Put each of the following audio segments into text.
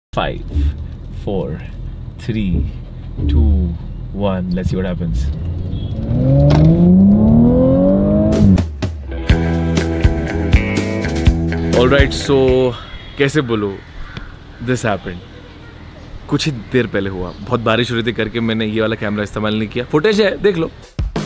5, 4, 3, 2, 1. Let's see what happens. Alright, so कैसे बोलूँ, this happened. कुछ ही देर पहले हुआ, बहुत बारिश हो रही थी करके मैंने ये वाला कैमरा इस्तेमाल नहीं किया। फुटेज है, देख लो।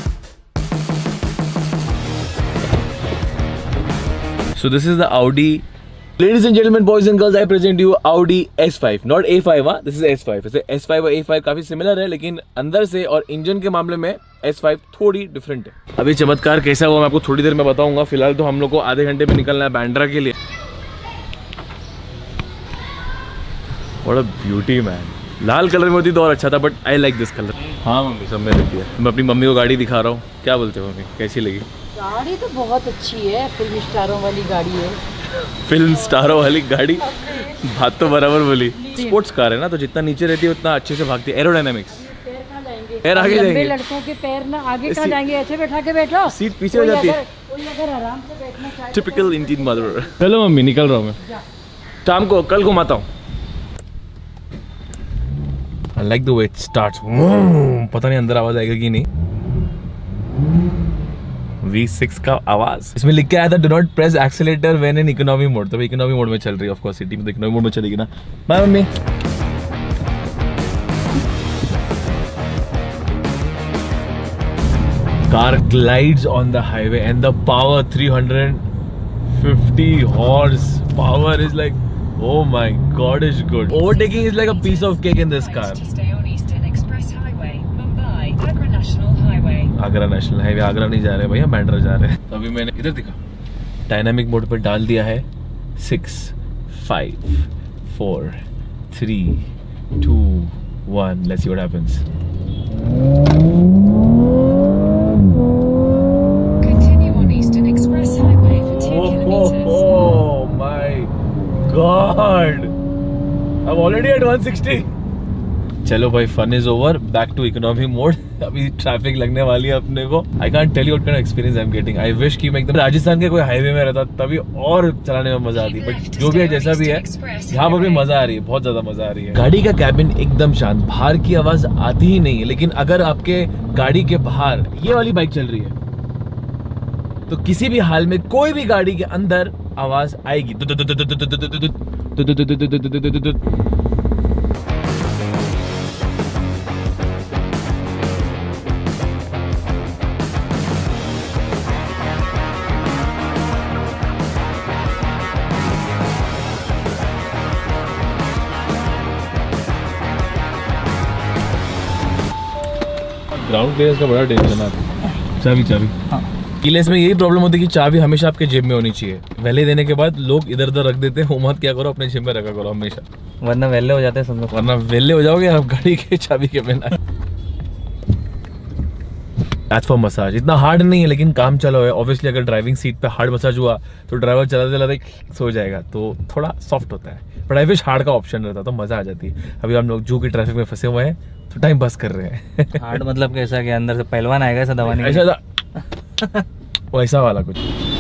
So this is the Audi. Ladies and gentlemen, boys and girls, I present you Audi S5, not A5, हाँ, this is S5. वैसे S5 और A5 काफी सिमिलर है, लेकिन अंदर से और इंजन के मामले में S5 थोड़ी डिफरेंट है। अभी चमत्कार कैसा हुआ मैं आपको थोड़ी देर में बताऊंगा। फिलहाल तो हम लोग को आधे घंटे में निकलना है बांद्रा के लिए। What a beauty man. लाल कलर में होती तो और अच्छा था, but I like this colour. हाँ मम्मी, सब में लगती है। मैं अपनी मम्मी को गाड़ी दिखा रहा हूँ, क्या बोलते हो मम्मी, कैसी लगी? गाड़ी तो बहुत अच्छी है, फिल्म स्टारों वाली गाड़ी है। फिल्म स्टारों वाली गाड़ी, बात तो बराबर बोली। स्पोर्ट्स कार है ना, तो जितना नीचे रहती है उतना अच्छे से भागती है। एरोडायनामिक्स, पैर कहाँ जाएंगे? पैर आगे जाएंगे। लड़कों के पैर ना आगे कहाँ जाएंगे? ऐसे बैठा के बैठो, सीट पीछे हो जाती है। कोई अगर आराम से बैठना चाहे, टिपिकल इंडियन मदर। चलो मम्मी, निकल रहा हूँ मैं, शाम को कल घुमाता हूँ। I like the way it starts. पता नहीं अंदर आवाज आएगा कि नहीं। V6 का आवाज। इसमें लिख के आया था, do not press accelerator when in economy mode। तभी इकोनॉमी मोड में चल रही है, ऑफ कोर्स सिटी में तो इकोनॉमी मोड में चलेगी ना। Bye mummy. Car glides on the highway and the power 350 horse power is like, oh my god, is good. Overtaking is like a piece of cake in this car. Agra national highway, Agra नहीं जा रहे भैया, बांद्रा जा रहे हैं। तो अभी मैंने इधर दिखा, डायनामिक मोड पर डाल दिया है 6, 5, 4, 3, 2, 1. Let's see what happens. Continue on Eastern Express Highway for 2 kilometers. Oh my God! I'm already at 160. चलो भाई, fun is over, back to economy mode. अभी ट्रैफिक लगने वाली है अपने को। I can't tell you what kind of experience I am getting. I wish कि मैं एकदम राजस्थान के कोई हाईवे में रहता, तभी और चलाने में मजा आती। बट जो भी है, जैसा भी है, यहाँ पर भी मजा आ रही है, बहुत ज्यादा मजा आ रही है। गाड़ी का कैबिन एकदम शांत, बाहर की आवाज आती ही नहीं है। लेकिन अगर आपके गाड़ी के बाहर ये वाली बाइक चल रही है, तो किसी भी हाल में कोई भी गाड़ी के अंदर आवाज आएगी। ग्राउंड क्लियरेंस का बड़ा टेंशन है। चाबी हाँ। कीलेस में यही प्रॉब्लम होती है कि चाबी हमेशा आपके जेब में होनी चाहिए। वैले देने के बाद लोग इधर उधर रख देते हैं। वो मत क्या करो, अपने जेब में रखा करो हमेशा, वरना वेले हो जाते हैं सब लोग। वरना वेले हो जाओगे आप गाड़ी के चाबी के बिना। एज फॉर मसाज, इतना हार्ड नहीं है, लेकिन काम चला हुआ है। ऑब्वियसली अगर ड्राइविंग सीट पे हार्ड मसाज हुआ तो ड्राइवर चलाते चलाते सो जाएगा, तो थोड़ा सॉफ्ट होता है। बट आई विश हार्ड का ऑप्शन रहता तो मजा आ जाती। अभी हम लोग जू की ट्रैफिक में फंसे हुए हैं, तो टाइम पास कर रहे हैं। हार्ड मतलब कैसा कि अंदर से पहलवान आएगा ऐसा दवा नहीं, ऐसा वैसा वाला कुछ।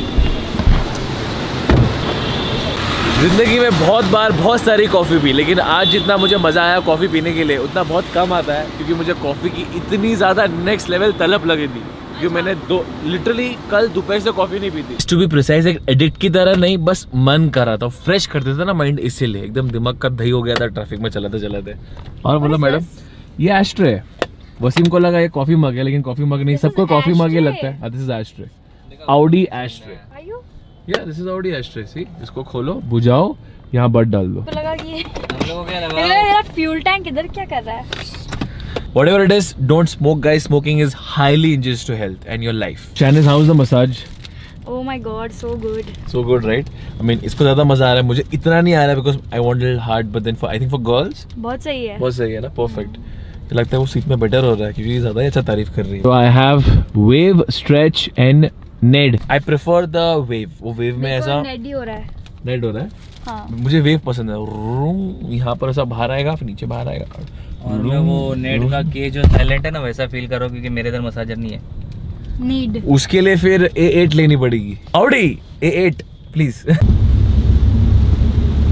जिंदगी में बहुत बार बहुत सारी कॉफ़ी पी, लेकिन आज जितना मुझे मज़ा आया कॉफ़ी पीने के लिए, उतना बहुत कम आता है। क्योंकि मुझे कॉफ़ी की इतनी ज़्यादा नेक्स्ट लेवल तलब लगी थी, क्योंकि मैंने लिटरली कल दोपहर से कॉफ़ी नहीं पी थी। टू बी प्रिसाइज, एक एडिक्ट की तरह नहीं, बस मन कर रहा था, फ्रेश कर देता ना माइंड, इसीलिए एकदम दिमाग का दही हो गया था ट्रैफिक में चलाते चलाते। और बोला मैडम, ये एस्ट्रे है। वसीम को लगा ये कॉफ़ी मग है, लेकिन कॉफ़ी मग नहीं, सबको कॉफ़ी मग ही लगता है। This is ashtray, Audi ashtray. Yeah, this is Audi ashtray. See, इसको खोलो, बुझाओ, यहाँ बट डाल दो। तो लगा कि मेरा फ्यूल टैंक इधर क्या कर रहा है? Whatever it is, don't smoke, guys. Smoking is highly injurious to health and your life. Janice, how's the massage? Oh my God, so good. So good, right? I mean, इसको ज़्यादा मजा आ रहा है, मुझे इतना नहीं आ रहा है because I want a little hard, but then I think for girls, बहुत सही है। बहुत सही है ना, perfect. लगता है वो सीट में बेटर हो रहा है, क्योंकि ज़्यादा ही अच्छा तारीफ कर रही है। So I have wave, stretch and Ned. I prefer the wave. वो wave में ऐसा नेड ही हो रहा है। नेड हो रहा है। हाँ। मुझे वेव पसंद है। यहाँ पर ऐसा बाहर आएगा, फिर नीचे बाहर आएगा। और मैं वो नेट का के जो साइलेंट है ना, वैसा फील करो, क्योंकि मेरे इधर मसाजर नहीं है। नीड उसके लिए फिर A8 लेनी पड़ेगी। Audi A8 please.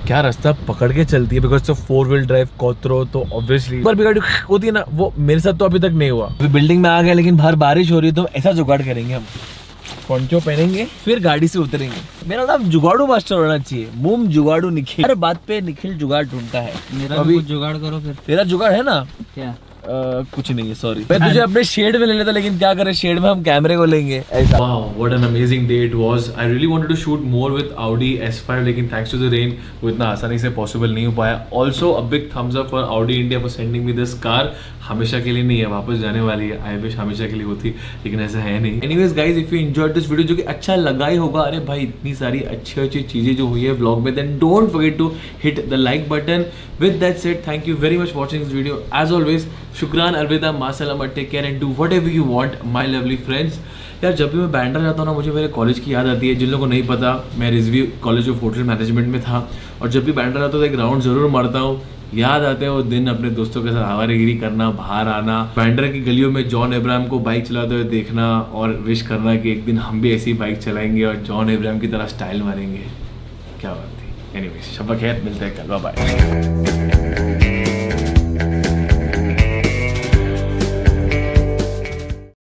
क्या रास्ता पकड़ के चलती है, बिकॉज तो 4 व्हील ड्राइव कोत्रो, तो ऑब्वियसली पर भी गाड़ी होती है ना, वो मेरे साथ तो अभी तक नहीं हुआ। अभी बिल्डिंग में आ गए, लेकिन बाहर बारिश हो रही है, तो ऐसा जुगाड़ करेंगे हम, पोंचो पहनेंगे फिर गाड़ी से उतरेंगे। मेरा नाम जुगाड़ू मास्टर होना चाहिए, मुम जुगाड़ू निखिल। हर बात पे निखिल जुगाड़ ढूंढता है। मेरा अभी जुगाड़ करो फिर। तेरा जुगाड़ है ना? क्या? कुछ नहीं है, सॉरी। मैं तुझे अपने शेड में ले लेता, लेकिन क्या करें, शेड में हम कैमरे को लेंगे ऐसा। Wow, what an amazing day it was. I really wanted to shoot more with Audi S5, लेकिन थैंक्स टू द रेन वो इतना आसानी से पॉसिबल नहीं हो पाया। Also a big thumbs up for Audi India for sending me this car. हमेशा के लिए नहीं है, वापस जाने वाली है। आई विश हमेशा के लिए होती, लेकिन ऐसा है नहीं। Anyways guys, if you enjoyed this video, जो कि अच्छा लगा ही होगा, अरे भाई इतनी सारी अच्छी अच्छी चीजें जो हुई है व्लॉग में, then don't forget to hit the like button. With that said, thank you very much watching this video. As always, शुक्रान, अलविदा, मा सलामा, take care and do whatever you want my lovely friends. यार जब भी मैं बैंड्रा जाता हूँ ना, मुझे मेरे कॉलेज की याद आती है। जिन लोगों को नहीं पता, मैं Rizvi college of hotel management में था, और जब भी बैंड्रा जाता हूँ तो एक राउंड जरूर मारता हूँ। याद आते हैं वो दिन, अपने दोस्तों के साथ आवारागिरी करना, बाहर आना, बैंड्रा की गलियों में जॉन अब्राहम को बाइक चलाते हुए देखना, और विश करना कि एक दिन हम भी ऐसी बाइक चलाएंगे और जॉन अब्राहम की तरह स्टाइल मारेंगे। क्या बात थी। एनीवेज, शब खैर, मिलते हैं कल, बाय बाय।